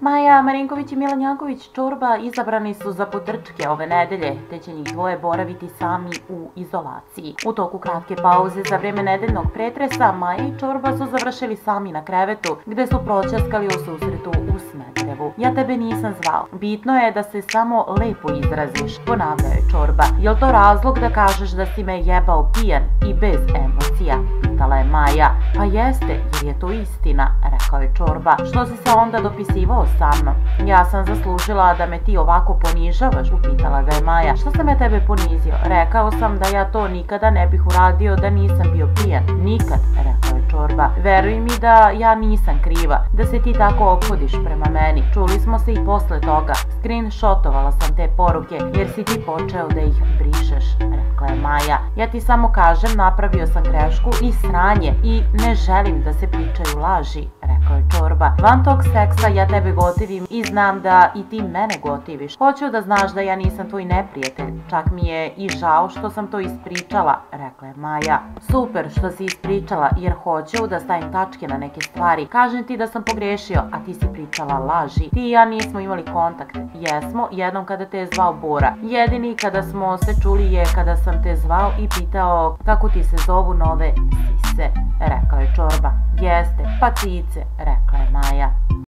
Maja Marinković i Milan Janković Čorba izabrani su za potrčke ove nedelje, te će njih dvoje boraviti sami u izolaciji. U toku kratke pauze za vreme nedeljnog pretresa, Maja i Čorba su završili sami na krevetu, gde su proćaskali u susretu u Smederevu. Ja tebe nisam zvao. Bitno je da se samo lepo izraziš, ponavljao je Čorba. Jel to razlog da kažeš da si me jebao pijan i bez emocija? Pitala je Maja. Pa jeste, jer je to istina, rekao je Čorba. Što si se onda dopisivao sa mnom? Ja sam zaslužila da me ti ovako ponižavaš, upitala ga je Maja. Što sam ja tebe ponizio? Rekao sam da ja to nikada ne bih uradio da nisam bio pijan. Nikad, rekao je Čorba. Veruj mi da ja nisam kriva, da se ti tako ophodiš prema meni. Čuli smo se i posle toga. Screenshotovala sam te poruke jer si ti počeo da ih brišeš, rekla je Maja. Ja ti samo kažem, napravio sam grešku i sranje i ne želim da se pričaju laži, rekao je Čorba. Van tog seksa ja tebe gotivim i znam da i ti mene gotiviš. Hoću da znaš da ja nisam tvoj neprijatelj. Čak mi je i žao što sam to ispričala, rekla je Maja. Super što si ispričala jer hoću da stavim tačke na neke stvari. Kažem ti da sam pogrešio, a ti si pričala laži. Ti i ja nismo imali kontakt. Jesmo, jednom kada te je zvao Bora. Jedini kada smo se čuli je kada sam te zvao i pitao kako ti se zovu nove sise, rekao je Čorba. Jeste, pa cice, rekla je Maja.